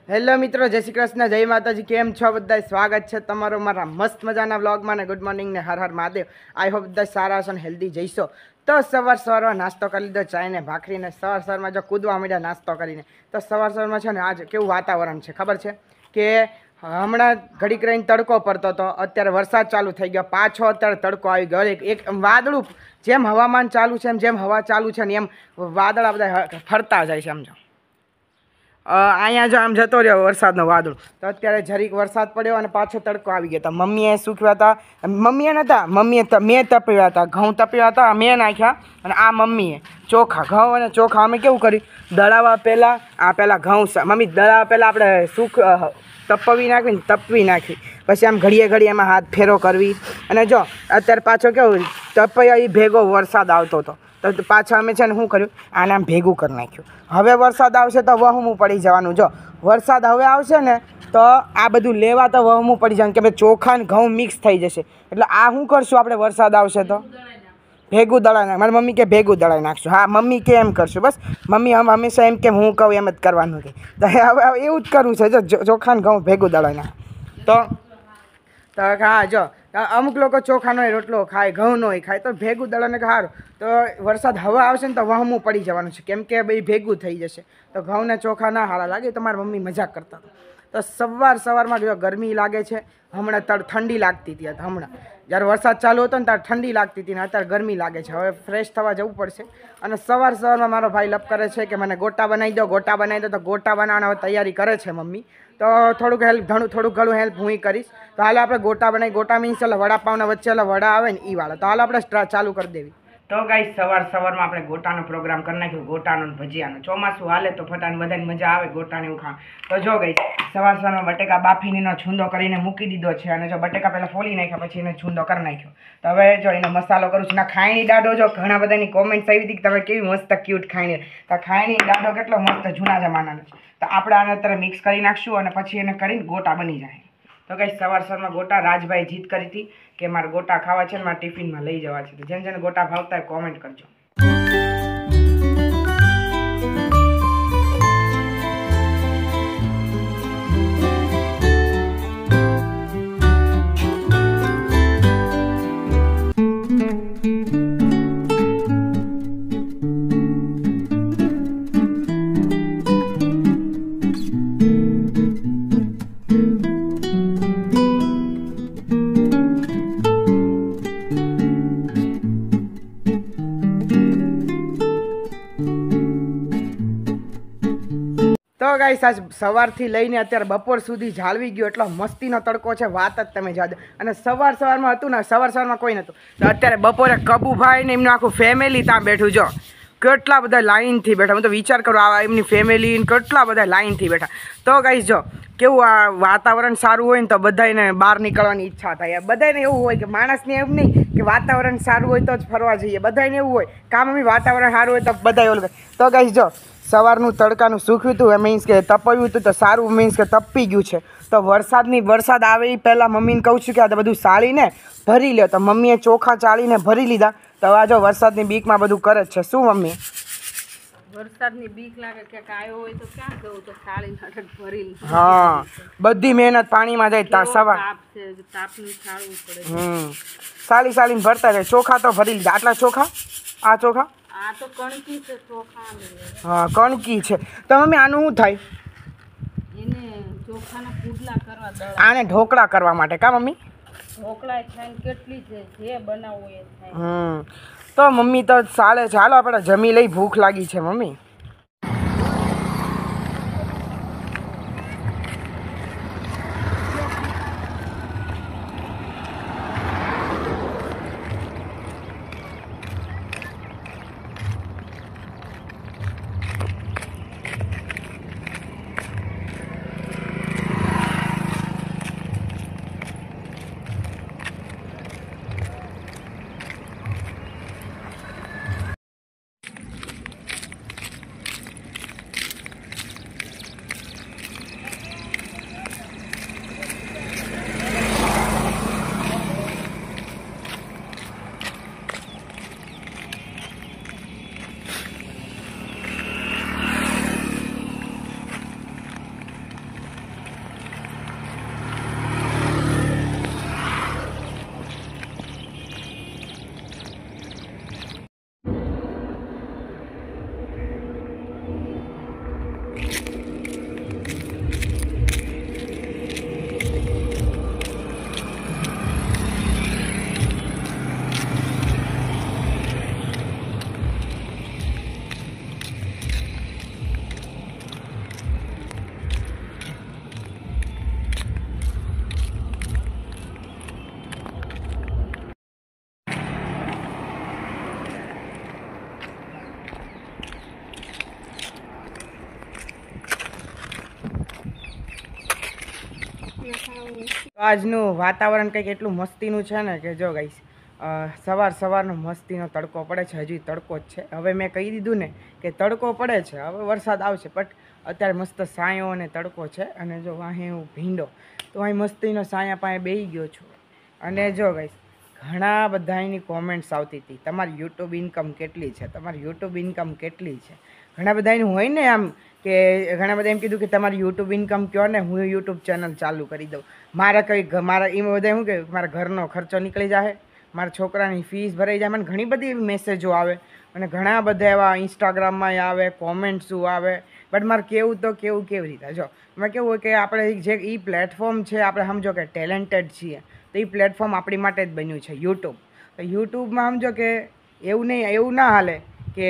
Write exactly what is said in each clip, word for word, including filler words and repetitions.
Hello મિત્રો, જય શ્રી કૃષ્ણ, જય માતાજી। કેમ છો બધા? સ્વાગત છે તમારો મારા મસ્ત મજાના વ્લોગમાં ને ગુડ મોર્નિંગ ને હર હર મહાદેવ। આઈ હોપ બધા સારા હશો ને હેલ્ધી જઈશો। તો સવાર સવારમાં નાસ્તો કરી લીધો, ચાય ને ભાખરીને સવાર સવારમાં જો કૂદવા માંડ્યા નાસ્તો કરીને। તો સવાર સવારમાં છે ને આજ કેવું વાતાવરણ છે ખબર છે કે હમણાં ઘડીક રહીને તડકો પડતો હતો, અત્યારે વરસાદ ચાલુ થઈ ગયો, પાછો અત્યારે તડકો આવી ગયો। એક એક વાદળું જેમ હવામાન ચાલુ છે એમ જેમ હવા ચાલુ છે ને એમ વાદળા બધા ફરતા જાય છે। સમજો અહીંયા જો આમ જતો રહ્યો વરસાદનો વાદળ, તો અત્યારે જરીક વરસાદ પડ્યો અને પાછો તડકો આવી ગયો। તો મમ્મીએ સૂકવ્યા હતા, મમ્મીએ નહોતા, મમ્મીએ મેં તપ્યા હતા, ઘઉં તપ્યા હતા મેં નાખ્યા, અને આ મમ્મીએ ચોખા, ઘઉં અને ચોખા અમે કેવું કર્યું, દળાવવા પહેલાં આ પહેલાં ઘઉં મમ્મી દળાવવા પહેલાં આપણે સૂક તપવી નાખવી ને તપવી નાખી, પછી આમ ઘડીએ ઘડીએ એમાં હાથ ફેરો કરવી, અને જો અત્યારે પાછો કેવું તપૈયા એ ભેગો વરસાદ આવતો હતો, તો પાછા અમે છે ને શું કર્યું, આને આમ ભેગું કરી નાખ્યું। હવે વરસાદ આવશે તો વહમું પડી જવાનું। જો વરસાદ હવે આવશે ને તો આ બધું લેવા તો વહમું પડી જવાનું, કે ભાઈ ચોખા ને ઘઉં મિક્સ થઈ જશે। એટલે આ શું કરશું આપણે, વરસાદ આવશે તો ભેગું દળાઈ નાખ, મારી મમ્મી કે ભેગું દળાઈ નાખશું। હા મમ્મી કે એમ કરશું, બસ મમ્મી આમ હંમેશા એમ કે હું કહું એમ જ કરવાનું કે, તો હવે એવું જ કરવું છે। જો ચોખા ને ઘઉં ભેગું દળાઈ નાખ તો તો હા જો અમુક લોકો ચોખાનો રોટલો ખાય, ઘઉંનો ખાય, તો ભેગું દળાને સારું। તો વરસાદ હવા આવશે ને તો વહમું પડી જવાનું છે, કેમ કે ભાઈ ભેગું થઈ જશે, તો ઘઉં ને ચોખા ના સારા લાગે। તો મારી મમ્મી મજાક કરતા હતા। તો સવાર સવારમાં જો ગરમી લાગે છે, હમણાં તળ ઠંડી લાગતી હતી, હમણાં જ્યારે વરસાદ ચાલુ હતો ને ત્યારે ઠંડી લાગતી હતી ને અત્યારે ગરમી લાગે છે। હવે ફ્રેશ થવા જવું પડશે, અને સવાર સવારમાં મારો ભાઈ લપ કરે છે કે મને ગોટા બનાવી દો, ગોટા બનાવી દો। તો ગોટા બનાવવાની હવે તૈયારી કરે છે મમ્મી, તો થોડુંક હેલ્પ ઘણું થોડુંક ઘણું હેલ્પ હું કરીશ। તો હાલ આપણે ગોટા બનાવી, ગોટા મીન્સ એટલે વડાપાવના વચ્ચે એટલે વડા આવે ને એ વાળા, તો હાલ આપણે ચાલુ કરી દેવી। તો ગાઈસ સવાર સવારમાં આપણે ગોટાનો પ્રોગ્રામ કરી નાખ્યો, ગોટાનો ભજીયાનો। ચોમાસું હાલે તો ફટાને બધાને મજા આવે ગોટાને એવું ખા। તો જો ગાઈસ સવાર સવારમાં બટેકા બાફીને એનો છૂંદો કરીને મૂકી દીધો છે, અને જો બટેકા પહેલાં ફોલી નાખ્યા પછી એને છૂંદો કરી નાખ્યો। તો હવે જો એનો મસાલો કરું છું। ના ખાયણી દાડો જો ઘણા બધાની કોમેન્ટ્સ આવી હતી કે તમે કેવી મસ્ત ક્યુટ ખાયણી, તો ખાયણી દાડો કેટલો મસ્ત જૂના જમાનાનો છે। તો આપણે આને અત્યારે મિક્સ કરી નાખશું અને પછી એને કરીને ગોટા બની જાય। તો ગાઈસ સવાર સવારમાં ગોટા રાજભાઈ જીત કરી હતી કે મારે ગોટા ખાવા છે ને મારે ટિફિનમાં લઈ જવા છે। તો જેને જેને ગોટા ભાવતા હોય કોમેન્ટ કરજો। તો ગાઈસ આજ સવારથી લઈને અત્યારે બપોર સુધી જાળવી ગયો, એટલો મસ્તીનો તડકો છે, વાત જ તમે જાદો। અને સવાર સવારમાં હતું ને, સવાર સવારમાં કોઈ નહોતું, તો અત્યારે બપોરે કબુભાઈ ને એમનું આખું ફેમિલી ત્યાં બેઠું, જો કેટલા બધા લાઈનથી બેઠા। હું તો વિચાર કરું આ એમની ફેમિલી કેટલા બધા લાઈનથી બેઠા। તો ગાઈસ જો કેવું આ વાતાવરણ સારું હોય ને તો બધાને બહાર નીકળવાની ઈચ્છા થાય। બધાને એવું હોય કે માણસને એવું નહીં કે વાતાવરણ સારું હોય તો જ ફરવા જઈએ, બધાને એવું હોય કામ મમ્મી વાતાવરણ સારું હોય તો બધા એવું. તો ગાઈસ જો સવારનું તડકાનું સૂકવ્યું હતું, મીન્સ કે તપાવ્યું હતું તો સારું, મીન્સ કે તપી ગયું છે। તો વરસાદની વરસાદ આવે એ પહેલાં મમ્મીને કહું છું કે આ બધું સાળીને ભરી લ્યો। તો મમ્મીએ ચોખા ચાળીને ભરી લીધા। તો આ જો વરસાદની બીકમાં બધું કરે જ છે। શું મમ્મી? વરસાદની બીક લાગે કે આવ્યો હોય તો ક્યાં જવું, તો સાળીને ભરી, હા બધી મહેનત પાણીમાં જાય। તા સવાર તાપનું છાળવું પડે, હમ સાલી સાલીને ભરતા જાય। ચોખા તો ભરી લીધા, આટલા ચોખા, આ ચોખા આ તો કણકી છે ચોખા, હા કણકી છે। તો મમ્મી આનું શું થાય? એને ચોખાના પુડલા કરવા દળાય, આને ઢોકળા કરવા માટે કા મમ્મી? ઢોકળા થાય કેટલી છે, જે બનાવવું એ થાય। હમ તો મમ્મી તો ચાલે છે। હાલો આપણે જમી લઈ, ભૂખ લાગી છે મમ્મી। તો આજનું વાતાવરણ કંઈક એટલું મસ્તીનું છે ને કે જો ગાઈસ સવાર સવારનો મસ્તીનો તડકો પડે છે. હજી તડકો જ છે. હવે મેં કહી દીધું ને કે તડકો પડે છે, હવે વરસાદ આવશે, બટ અત્યારે મસ્ત સાયો અને તડકો છે. અને જો અહીં હું ભીંડો તો અહીં મસ્તીનો સાયા પાસે બેસી ગયો છું. અને જો ગાઈસ ઘણા બધાની કોમેન્ટ્સ આવતી હતી, તમારી યુટ્યુબ ઇન્કમ કેટલી છે, તમારી યુટ્યુબ ઇન્કમ કેટલી છે. ઘણા બધાનું હોય ને આમ કે ઘણા બધા એમ કીધું કે તમારી યુટ્યુબ ઇન્કમ કહો ને, હું યુટ્યુબ ચેનલ ચાલુ કરી દઉં. મારે કંઈ મારા એમાં બધા શું કે મારા ઘરનો ખર્ચો નીકળી જાય, મારા છોકરાની ફીસ ભરાઈ જાય. મને ઘણી બધી એવી મેસેજો આવે અને ઘણા બધા એવા ઇન્સ્ટાગ્રામમાં આવે, કોમેન્ટ્સું આવે. બટ મારે કેવું તો કેવું કેવી રીતે, જો મેં કેવું હોય કે આપણે જે એ પ્લેટફોર્મ છે, આપણે સમજો કે ટેલેન્ટેડ છીએ તો એ પ્લેટફોર્મ આપણી માટે જ બન્યું છે યુટ્યુબ. તો યુટ્યુબમાં સમજો કે એવું નહીં, એવું ના હાલે કે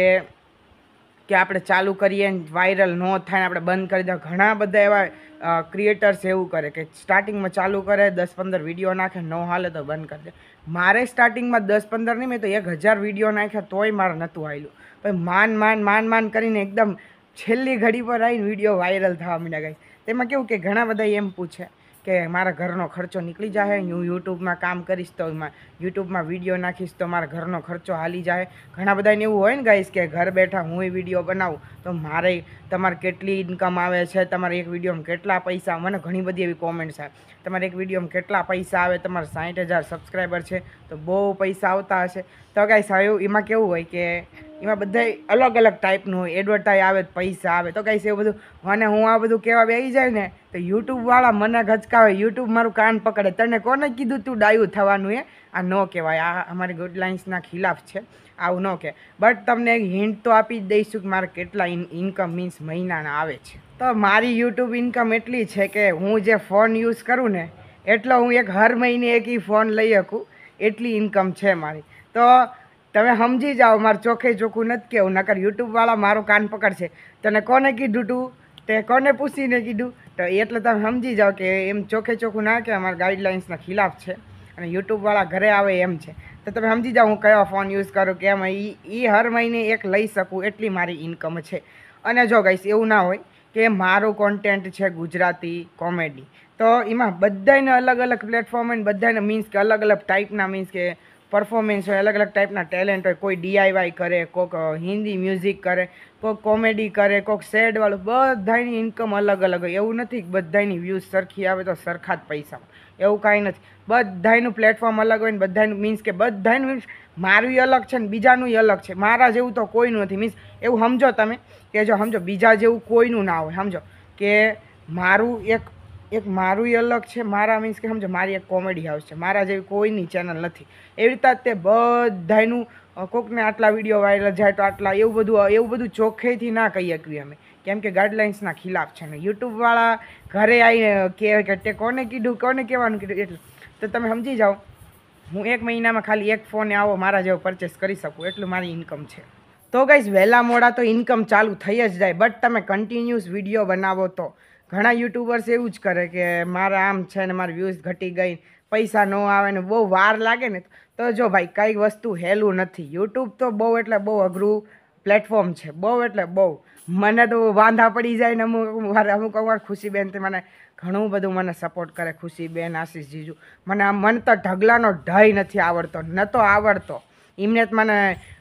કે આપણે ચાલુ કરીએ ને વાયરલ ન થાય ને આપણે બંધ કરી દઈએ. ઘણા બધા એવા ક્રિએટર્સ એવું કરે કે સ્ટાર્ટિંગમાં ચાલુ કરે, દસ પંદર વિડીયો નાખે, ન હાલે તો બંધ કરી દે. મારે સ્ટાર્ટિંગમાં દસ પંદર નહીં, મેં તો એક હજાર વિડીયો નાખ્યા તોય મારે નહોતું આવેલું. પછી માન માન માન માન કરીને એકદમ છેલ્લી ઘડી પર આવીને વિડીયો વાયરલ થવા માંડ્યા. ગાઈસ તેમાં કેવું કે ઘણા બધા એમ પૂછે કે મારા ઘરનો ખર્ચો નીકળી જાય, હું યુટ્યુબમાં કામ કરીશ તો એમાં યુટ્યુબમાં વિડીયો નાખીશ તો મારા ઘરનો ખર્ચો હાલી જાય. ઘણા બધાને એવું હોય ને ગાઈસ કે ઘર બેઠા હું વિડીયો બનાવું તો મારે તમારે કેટલી ઇન્કમ આવે છે, તમારે એક વિડીયોમાં કેટલા પૈસા. મને ઘણી બધી એવી કોમેન્ટ્સ આવે, તમારે એક વિડીયોમાં કેટલા પૈસા આવે, તમારે સાઠ હજાર સબસ્ક્રાઈબર છે તો બહુ પૈસા આવતા હશે. તો ગાઈસ એવું એમાં કેવું હોય કે એમાં બધા અલગ અલગ ટાઈપનું હોય, એડવર્ટાઈઝ આવે પૈસા આવે. તો ગાઈસ એવું બધું મને હું આ બધું કહેવા બેસી જાય ને તો યુટ્યુબવાળા મને ગચકાવે, યુટ્યુબ મારું કાન પકડે, તને કોને કીધું તું ડાયું થવાનું? એ આ ન કહેવાય, આ અમારી ગાઈડલાઇન્સના ખિલાફ છે, આવું ન કહે. બટ તમને એક હિન્ટ તો આપી જ દઈશું કે મારે કેટલા ઇન્કમ મીન્સ મહિનાના આવે છે. તો મારી યુટ્યુબ ઇન્કમ એટલી છે કે હું જે ફોન યુઝ કરું ને એટલો હું એક હર મહિને એક ઈ ફોન લઈ શકું, એટલી ઇન્કમ છે મારી. તો તમે સમજી જાઓ, મારે ચોખ્ખે ચોખ્ખું નથી કહેવું, નકર યુટ્યુબવાળા મારું કાન પકડશે. તને કોને કીધું તું, તે કોને પૂછીને કીધું? તો એટલે તમે સમજી જાઓ કે એમ ચોખ્ખે ચોખ્ખું ના કે અમારા ગાઈડલાઇન્સના ખિલાફ છે અને યુટ્યુબવાળા ઘરે આવે એમ છે. તો તમે સમજી જાઓ હું કયો ફોન યુઝ કરું કે એમ એ એ હર મહિને એક લઈ શકું એટલી મારી ઇન્કમ છે. અને જો ગાઈસ એવું ના હોય કે મારું કોન્ટેન્ટ છે ગુજરાતી કોમેડી, તો એમાં બધાને અલગ અલગ પ્લેટફોર્મ હોય, બધાને મીન્સ કે અલગ અલગ ટાઈપના મીન્સ કે પરફોર્મન્સ હોય, અલગ અલગ ટાઈપના ટેલેન્ટ હોય. કોઈ ડીઆઈવાય કરે, કોઈક હિન્દી મ્યુઝિક કરે, કોઈક કોમેડી કરે, કોઈક સેડવાળું, બધાની ઇન્કમ અલગ અલગ હોય. એવું નથી કે બધાની વ્યૂઝ સરખી આવે તો સરખા જ પૈસા, એવું કાંઈ નથી. બધાનું પ્લેટફોર્મ અલગ હોય ને બધાનું મીન્સ કે બધાનું મીન્સ મારું અલગ છે ને બીજાનું અલગ છે. મારા જેવું તો કોઈનું નથી. મીન્સ એવું સમજો તમે કે જો સમજો બીજા જેવું કોઈનું ના હોય. સમજો કે મારું એક એક મારું અલગ છે, મારા મીન્સ કે સમજો મારી એક કોમેડી હાઉસ છે, મારા જેવી કોઈની ચેનલ નથી. એવી રીતે તે બધાનું કોકને આટલા વિડીયો વાયરલ જાય તો આટલા, એવું બધું એવું બધું ચોખ્ખેથી ના કહી શકીએ અમે, કેમ કે ગાઈડલાઇન્સના ખિલાફ છે ને. યુટ્યુબવાળા ઘરે આવીને કહે કે તે કોને કીધું, કોને કહેવાનું કીધું, એટલું તો તમે સમજી જાઓ હું એક મહિનામાં ખાલી એક ફોને આવો મારા જેવો પરચેસ કરી શકું, એટલું મારી ઇન્કમ છે. તો ગાઈસ વહેલા મોડા તો ઇન્કમ ચાલુ થઈ જ જાય, બટ તમે કન્ટિન્યુઅસ વિડીયો બનાવો તો. ઘણા યુટ્યુબર્સ એવું જ કરે કે મારા આમ છે ને મારી વ્યૂઝ ઘટી ગઈ, પૈસા ન આવે ને બહુ વાર લાગે ને. તો જો ભાઈ કંઈ વસ્તુ હેલું નથી. યુટ્યુબ તો બહુ એટલે બહુ અઘરું પ્લેટફોર્મ છે, બહુ એટલે બહુ. મને તો વાંધા પડી જાય ને અમુક વાર અમુક વાર ખુશીબેન તે મને ઘણું બધું મને સપોર્ટ કરે, ખુશીબેન, આશીષ જીજુ. મને આમ મને તો ઢગલાનો ઢય નથી આવડતો, નહોતો આવડતો. એમને જ મને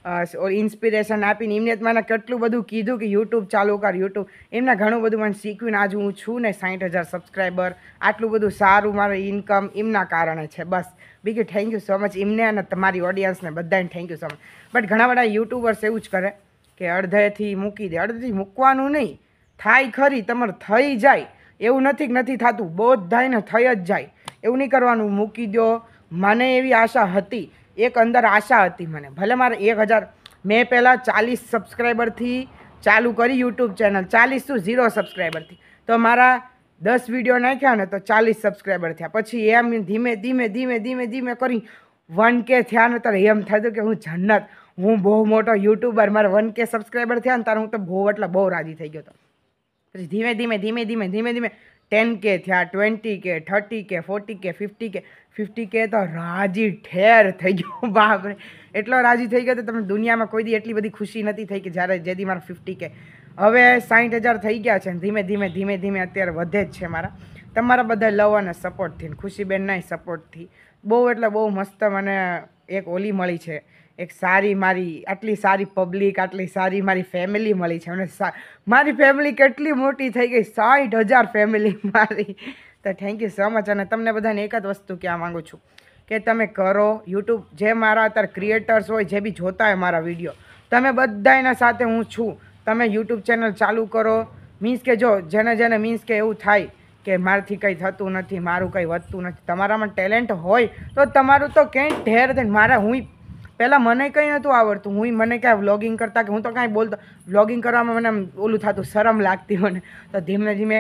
ઇન્સ્પિરેશન આપીને એમને જ મને કેટલું બધું કીધું કે યુટ્યુબ ચાલુ કર, યુટ્યુબ. એમને ઘણું બધું મને શીખ્યું. આજ હું છું ને સાઠ હજાર સબસ્ક્રાઈબર, આટલું બધું સારું મારું ઇન્કમ એમના કારણે છે. બસ બીજું થેન્ક યુ સો મચ એમને અને તમારી ઓડિયન્સને બધાને thank you so much. But ઘણા બધા યુટ્યુબર્સ એવું જ કરે કે અડધેથી મૂકી દે. અડધેથી મૂકવાનું નહીં, થાય ખરી, તમારે થઈ જાય એવું નથી કે નથી થતું, બધાને થઈ જ જાય એવું નહીં કરવાનું. મૂકી દો. મને એવી આશા હતી, એક અંદર આશા હતી મને, ભલે મારે એક હજાર મેં પહેલાં ચાલીસ સબસ્ક્રાઈબરથી ચાલુ કરી યુટ્યુબ ચેનલ, ચાલીસ શું ઝીરો સબસ્ક્રાઈબરથી. તો મારા દસ વિડીયો નાખ્યા ને તો ચાલીસ સબસ્ક્રાઈબર થયા. પછી એમ ધીમે ધીમે ધીમે ધીમે ધીમે કરી વન કે થયા ને ત્યારે એમ થતું કે હું જન્નત, હું બહુ મોટો યુટ્યુબર. મારે વન કે સબસ્ક્રાઈબર થયા ને ત્યારે હું તો બહુ એટલે બહુ રાજી થઈ ગયો હતો. પછી ધીમે ધીમે ધીમે ધીમે ધીમે ધીમે ટેન કે થયા, ટ્વેન્ટી કે, થર્ટી કે, ફોર્ટી કે, ફિફ્ટી કે. ફિફ્ટી કે તો રાજી ઠેર થઈ ગયો, બાપરે એટલો રાજી થઈ ગયો તો તમે દુનિયામાં કોઈ દી એટલી બધી ખુશી નથી થઈ કે જ્યારે જેથી મારા ફિફ્ટી કે. હવે સાઠ હજાર થઈ ગયા છે, ધીમે ધીમે ધીમે ધીમે અત્યારે વધે જ છે મારા. તમારા બધા લવ અને સપોર્ટથી ને ખુશીબેનના સપોર્ટથી બહુ એટલે બહુ મસ્ત મને એક ઓલી મળી છે, એક સારી મારી આટલી સારી પબ્લિક, આટલી સારી મારી ફેમિલી મળી છે. અને મારી ફેમિલી કેટલી મોટી થઈ ગઈ, સાઠ હજાર ફેમિલી મારી. તો થેન્ક યુ સો મચ. અને તમને બધાને એક જ વસ્તુ કહેવા માગું છું કે તમે કરો યુટ્યુબ, જે મારા અત્યારે ક્રિએટર્સ હોય, જે બી જોતા હોય મારા વિડીયો, તમે બધાના સાથે હું છું. તમે યુટ્યુબ ચેનલ ચાલુ કરો. મીન્સ કે જો જેને જેને મીન્સ કે એવું થાય કે મારાથી કંઈ થતું નથી, મારું કંઈ વધતું નથી, તમારામાં ટેલેન્ટ હોય તો તમારું તો ક્યાંય ઢેર થઈને મારા હું પહેલાં મને કંઈ નહોતું આવડતું. હું મને કાંઈ વ્લોગિંગ કરતાં કે હું તો કાંઈ બોલતો, વ્લોગિંગ કરવામાં મને આમ ઓલું થતું, શરમ લાગતી મને. તો ધીમે ધીમે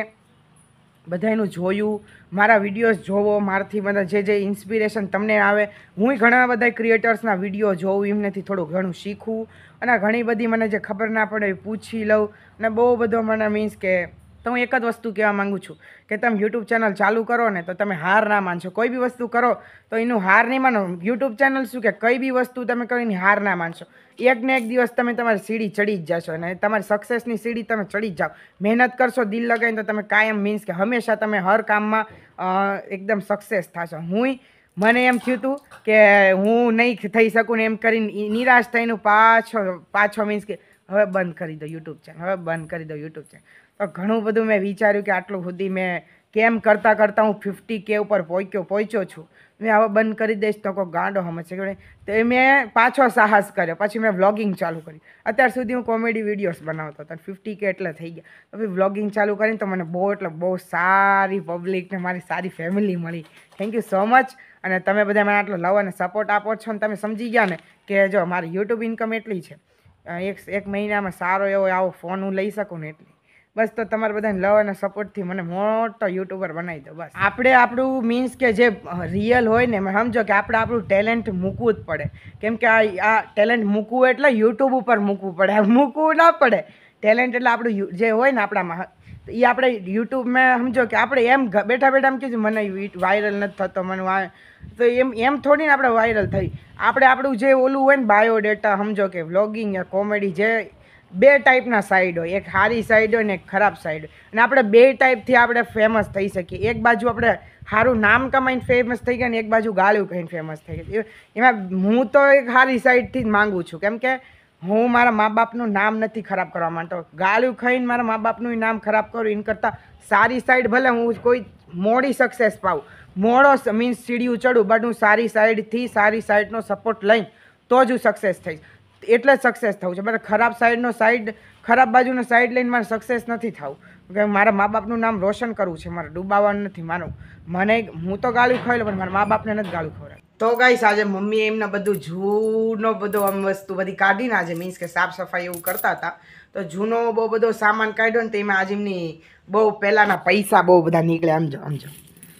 બધાનું જોયું, મારા વિડીયોઝ જોવો, મારાથી બધા જે જે ઇન્સ્પિરેશન તમને આવે, હું ઘણા બધા ક્રિએટર્સના વિડીયો જોઉં, એમનેથી થોડું ઘણું શીખું. અને ઘણી બધી મને જે ખબર ના પડે એ પૂછી લઉં. અને બહુ બધો મને મીન્સ કે તો હું એક જ વસ્તુ કહેવા માગું છું કે તમે યુટ્યુબ ચેનલ ચાલુ કરો ને તો તમે હાર ના માનશો. કોઈ બી વસ્તુ કરો તો એનું હાર નહીં માનો. યુટ્યુબ ચેનલ શું કે કઈ બી વસ્તુ તમે કરો એની હાર ના માનશો. એક ને એક દિવસ તમે તમારી સીડી ચડી જ જશો અને તમારી સક્સેસની સીડી તમે ચડી જ જાઓ. મહેનત કરશો, દિલ લગાવીને, તો તમે કાયમ મીન્સ કે હંમેશા તમે હર કામમાં એકદમ સક્સેસ થશો. હું મને એમ થયું હતું કે હું નહીં થઈ શકું ને એમ કરીને નિરાશ થઈને પાછો પાછો મીન્સ કે હવે બંધ કરી દો યુટ્યુબ ચેનલ, હવે બંધ કરી દો યુટ્યુબ ચેનલ. તો ઘણું બધું મેં વિચાર્યું કે આટલું સુધી મેં કેમ કરતાં કરતાં હું ફિફ્ટી કે ઉપર પહોંચ્યો પહોંચ્યો છું. મેં હવે બંધ કરી દઈશ તો કોઈ ગાંડો સમજશે કે તો એ મેં પાછો સાહસ કર્યો. પછી મેં વ્લોગિંગ ચાલુ કર્યું. અત્યાર સુધી હું કોમેડી વિડીયોઝ બનાવતો હતો, ફિફ્ટી કે એટલે થઈ ગયા. તો પછી વ્લોગિંગ ચાલુ કરીને તો મને બહુ એટલે બહુ સારી પબ્લિક ને મારી સારી ફેમિલી મળી. Thank you so much. અને તમે બધા મને આટલો લવ અને સપોર્ટ આપો છો ને તમે સમજી ગયા ને કે જો મારી યુટ્યુબ ઇન્કમ એટલી છે, એક એક મહિનામાં સારો એવો આવો ફોન હું લઈ શકું ને એટલી. બસ તો તમારા બધાને લવ અને સપોર્ટથી મને મોટો યુટ્યુબર બનાવી દો બસ. આપણે આપણું મીન્સ કે જે રિયલ હોય ને એમાં સમજો કે આપણે આપણું ટેલેન્ટ મૂકવું જ પડે. કેમ કે આ આ ટેલેન્ટ મૂકવું એટલે યુટ્યુબ ઉપર મૂકવું પડે, મૂકવું ના પડે. ટેલેન્ટ એટલે આપણું જે હોય ને આપણામાં એ આપણે યુટ્યુબમાં સમજો કે આપણે એમ બેઠા બેઠા એમ કીધું મને વાયરલ નથી થતો, મને તો એમ એમ થોડી ને આપણે વાયરલ થઈ. આપણે આપણું જે ઓલું હોય ને બાયોડેટા સમજો કે વ્લોગિંગ યા કોમેડી, જે બે ટાઈપના સાઈડ હોય, એક સારી સાઈડ હોય ને એક ખરાબ સાઈડ હોય. અને આપણે બે ટાઈપથી આપણે ફેમસ થઈ શકીએ. એક બાજુ આપણે સારું નામ કમાઈને ફેમસ થઈ ગયા ને એક બાજુ ગાળ્યું કહીને ફેમસ થઈ ગયા. એમાં હું તો એક સારી સાઈડથી જ માગું છું. કેમ કે હું મારા મા બાપનું નામ નથી ખરાબ કરવા માંગતો. ગાળ્યું ખાઈને મારા મા બાપનું નામ ખરાબ કરું એના કરતાં સારી સાઈડ ભલે હું કોઈ મોડી સક્સેસ પાઉં, મોડો મીન્સ સીડીયું ચડું, બટ હું સારી સાઈડથી સારી સાઈડનો સપોર્ટ લઈને તો જ હું સક્સેસ થઈશ. એટલે જ સક્સેસ થવું છે. મારે ખરાબ સાઈડનો સાઈડ ખરાબ બાજુનો સાઈડ લઈને મારે સક્સેસ નથી થવું. કે મારા મા બાપનું નામ રોશન કરવું છે, મારે ડૂબાવવાનું નથી. મારું મને હું તો ગાળું ખાઈ લઉં પણ મારા મા બાપને નથી ગાળું ખવડાવે. તો ગાઈસ આજે મમ્મીએ એમને બધું જૂનો બધો આમ વસ્તુ બધી કાઢીને આજે મીન્સ કે સાફ સફાઈ એવું કરતા હતા. તો જૂનો બહુ બધો સામાન કાઢ્યો ને તો એમાં આજે એમની બહુ પહેલાંના પૈસા બહુ બધા નીકળ્યા. આમ જો આમ જો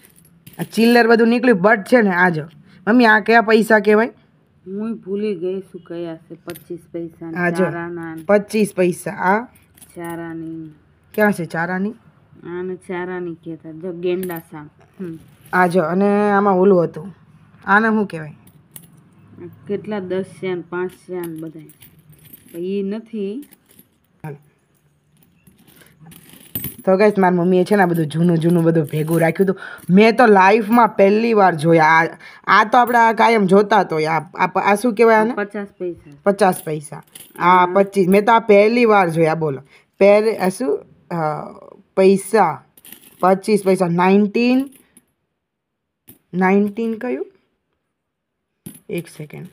આ ચિલ્લર બધું નીકળ્યું. બટ છે ને આ જો મમ્મી આ કયા પૈસા કહેવાય? હું ભૂલી ગઈ શું કયા છે. પચીસ પૈસા આ જો પચીસ પૈસા. આ ચારાની ક્યાં છે? ચારાની આને ચારાની કહેતા. જો ગેંડા સામ. આ જો અને આમાં ઓલું હતું, આને શું કહેવાય? કેટલા દસ છે ને પાંચ છે ને બધા એ નથી. તો ગાઈસ મારી મમ્મીએ છે ને બધું જૂનું જૂનું બધું ભેગું રાખ્યું હતું. મેં તો લાઈફમાં પહેલી વાર જોયા. આ આ તો આપણે આ કાયમ જોતા તો આ શું કહેવાય આને? પચાસ પૈસા. પચાસ પૈસા. આ પચીસ મેં તો આ પહેલી વાર જોયા. બોલો પહેલે આ શું પૈસા? પચીસ પૈસા. નાઇન્ટીન નાઇન્ટીન કયું? એક સેકન્ડ.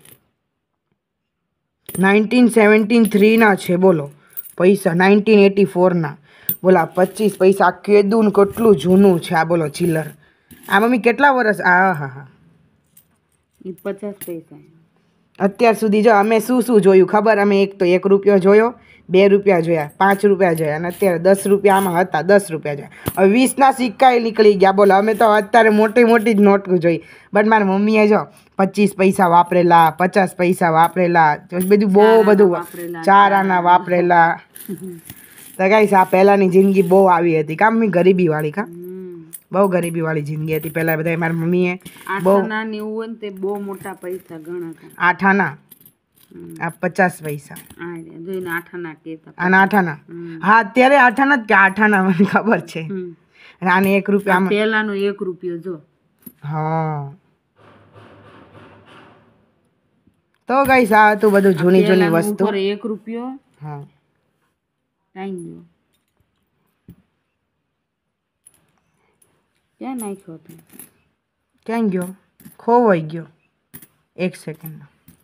નાઇન્ટીન સેવન્ટીન થ્રીના છે બોલો પૈસા. નાઇન્ટીન એટી ફોરના બોલા પચીસ પૈસા. આ કેદું કેટલું જૂનું છે આ બોલો ચિલ્લર. આ મમ્મી કેટલા વર્ષ? હા હા હા પચાસ પૈસા. અત્યાર સુધી જો અમે શું શું જોયું ખબર? અમે એક તો એક રૂપિયો જોયો, બે રૂપિયા જોયા, પાંચ રૂપિયા જોયા અને અત્યારે દસ રૂપિયા આમાં હતા. દસ રૂપિયા જોયા. હવે વીસના સિક્કા નીકળી ગયા બોલો. અમે તો અત્યારે મોટી મોટી જ નોટ જોઈ. બટ મારી મમ્મીએ જો પચીસ પૈસા વાપરેલા, પચાસ પૈસા વાપરેલા, બધું બહુ બધું ચાર આના વાપરેલા. તો ગાઈસ આ પહેલાંની જિંદગી બહુ આવી હતી. કામ મેં ગરીબીવાળી કા બહુ ગરીબીવાળી જિંદગી હતી પહેલાં. બધા મારી મમ્મીએ બહુ બહુ મોટા પૈસા ગણાતા. આઠ આના, આ પચાસ પૈસા. આઠ આના કહેતા. આના આઠ આના. હા અત્યારે આઠ આના જ કે આઠ આના મને ખબર છે. અને આને એક રૂપિયા આમાં પેલાનો એક રૂપિયો જો. હા તો ગાઈસ આ હતું બધું જૂની જૂની પેલાનો વસ્તુ. ઉપર એક રૂપિયો હા ટાઈમ ગયો. ક્યાં નાખ્યો હતો? ક્યાં ગયો? ખોવાઈ ગયો. એક સેકન્ડ.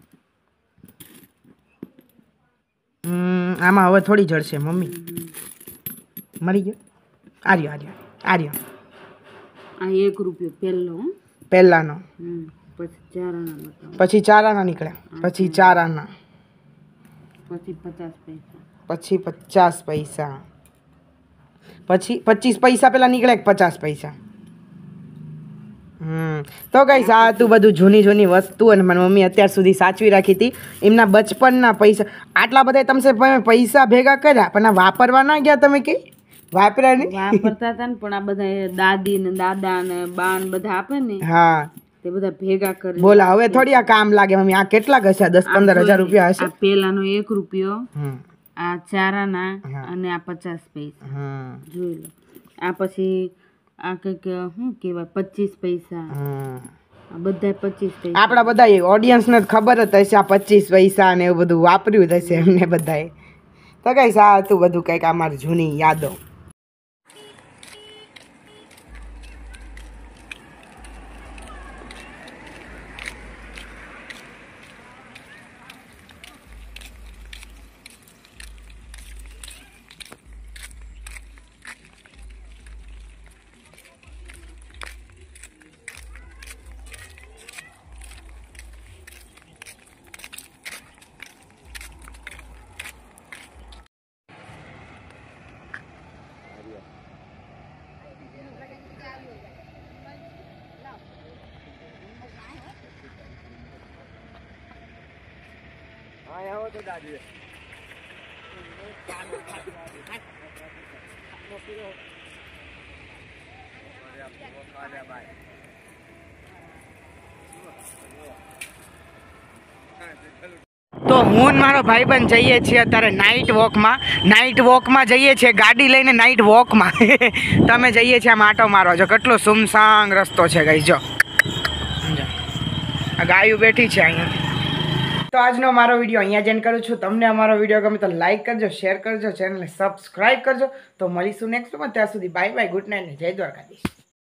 હમ આમાં હવે થોડી જળશે મમ્મી. મરી ગયો. આર્યો આર્યો આર્યો આ એક રૂપિયો પહેલો હો. પહેલાનો. હમ પછી ચાર આના બતાવો. પછી ચાર આના નીકળ્યા. પછી ચાર આના. પછી પચાસ પૈસા. પછી પચાસ પૈસા. પછી પચીસ પૈસા પેલા નીકળ્યા કે પચાસ પૈસા. હમ તો ગાઈસ આ હતું બધું જૂની જૂની વસ્તુ અને મારી મમ્મી અત્યાર સુધી સાચવી રાખી હતી એમના બચપનના પૈસા. આટલા બધા તમે પૈસા ભેગા કર્યા પણ આ વાપરવા ના ગયા તમે કે વાપર્યા નહીં? વાપરતા હતા ને પણ આ બધા દાદી ને દાદા ને બા ને બધા આપે ને હા તે બધા ભેગા કરી. બોલા હવે થોડી આ કામ લાગે મમ્મી. આ કેટલા ઘસ્યા? દસ પંદર હજાર રૂપિયા હશે. આ પેલાનો એક રૂપિયો, હમ આ ચારાના હા. અને આ પચાસ પૈસા હમ જોઈ લો. આ પછી આ કંઈક શું કહેવાય પચીસ પૈસા. હમ આ બધા પચીસ પૈસા. આપણા બધા ઓડિયન્સને ખબર જ હશે આ પચીસ પૈસા ને એવું બધું વાપર્યું જ હશે એમને બધાએ. તો ગાઈસ આ હતું બધું કંઈક અમારી જૂની યાદો. તો હું ને મારો ભાઈબંધ જઈએ છીએ અત્યારે નાઇટ વોકમાં. નાઇટ વોકમાં જઈએ છીએ ગાડી લઈને નાઇટ વોકમાં. તમે જઈએ છીએ આમ આટો મારવા. જો કેટલો સુમસાંગ રસ્તો છે ગાઈસ. જો આ ગાયું બેઠી છે અહીંયા. તો આજનો મારો વિડીયો અહીંયા જ એન્ડ કરું છું. તમને અમારો વિડીયો ગમે તો લાઈક કરજો, શેર કરજો, ચેનલને સબસ્ક્રાઈબ કરજો. તો મળીશું નેક્સ્ટમાં. ત્યાં સુધી બાય બાય, ગુડ નાઇટ ને જય દ્વારકાધીશ.